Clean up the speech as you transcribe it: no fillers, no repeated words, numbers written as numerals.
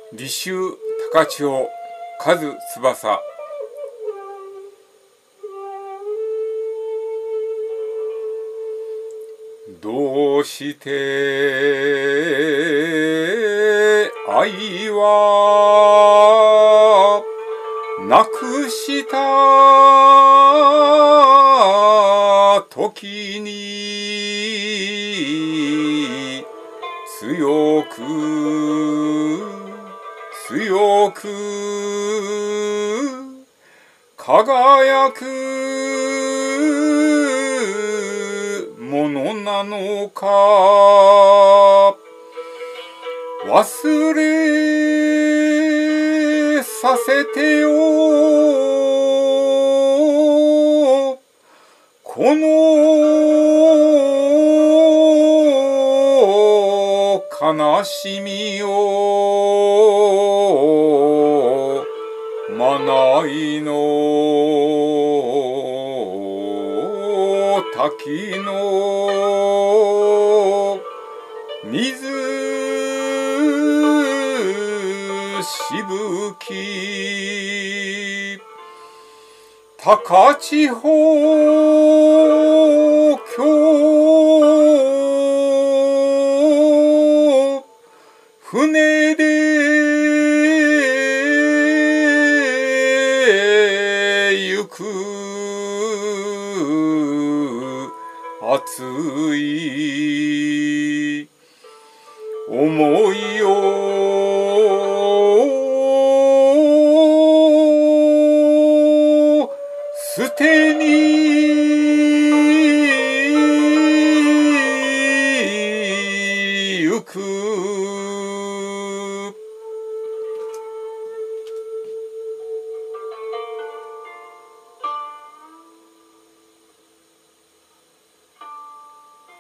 履修高千穂和翼。どうして愛はなくした時に強く輝くものなのか。忘れさせてよ、この悲しみを。まないの滝の水しぶき。高千穂峡船で行く熱い思